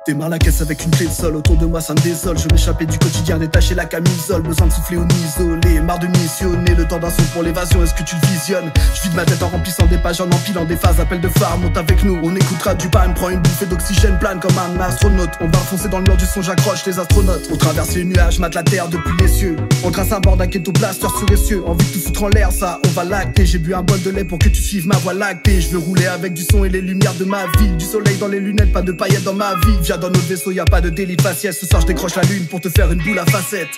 Démarre la caisse avec une clé de sol, autour de moi ça me désole. Je m'échappais du quotidien, détacher la camisole. Besoin de souffler ou m'isoler, marre de missionner. Le temps d'un son pour l'évasion, est-ce que tu le visionnes? Je vide ma tête en remplissant des pages, en empilant des phases. Appel de phare, monte avec nous, on écoutera du pan. Prends une bouffée d'oxygène, plane comme un astronaute. On va foncer dans le mur du son, j'accroche les astronautes. On traverse les nuages, mate la terre depuis les cieux. On trace un bord d'un ghetto blaster sur les cieux. Envie de tout foutre en l'air, ça on va lacter. J'ai bu un bol de lait pour que tu suives ma voie lactée. Je veux rouler avec du son et les lumières de ma ville. Du soleil dans les lunettes, pas de paillettes dans ma vie. Viens dans notre vaisseau, y'a pas de délit faciès. Ce soir je décroche la lune pour te faire une boule à facettes.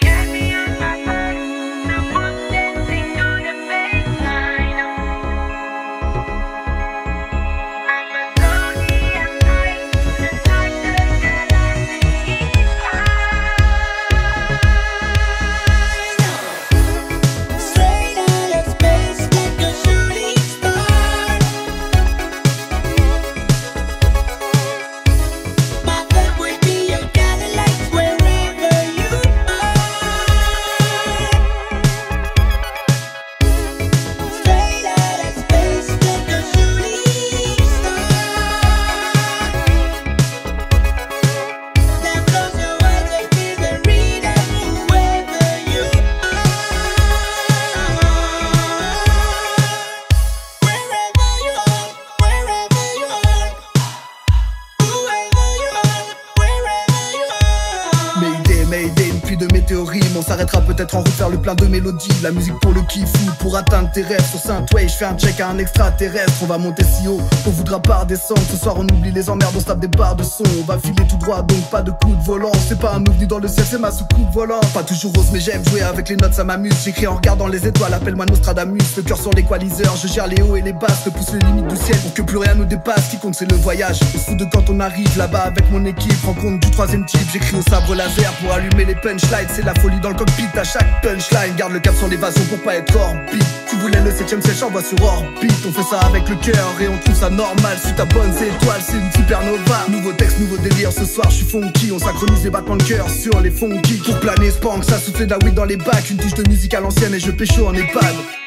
Mayday, une pluie de météorites. On s'arrêtera peut-être en route faire le plein de mélodies. La musique pour le kiff ou pour atteindre tes rêves. Sur Saint-Way, je fais un check à un extraterrestre. On va monter si haut qu'on voudra pas redescendre. Ce soir on oublie les emmerdes, on se tape des barres de son. On va filer tout droit, donc pas de coup de volant. C'est pas un ovni dans le ciel, c'est ma soucoupe volant. Pas toujours rose mais j'aime jouer avec les notes, ça m'amuse. J'écris en regardant les étoiles, appelle-moi Nostradamus. Le cœur sur l'équaliseur, je gère les hauts et les basses. Je pousse les limites du ciel pour que plus rien nous dépasse. Qui compte c'est le voyage, on se fout de quand on arrive là-bas avec mon équipe. Rencontre du troisième type, j'écris au sabre laser pour allumer les punchlines. C'est la folie dans le cockpit à chaque punchline. Garde le cap sur l'évasion pour pas être hors beat. Tu voulais le 7ème ciel, j'envoie sur orbite. On fait ça avec le cœur et on trouve ça normal. Suis ta bonne étoile, c'est une supernova. Nouveau texte, nouveau délire, ce soir je suis funky. On synchronise les battements de cœur sur les funky. Pour planer spank, ça souffle de la weed dans les bacs. Une touche de musique à l'ancienne et je pécho en EHPAD.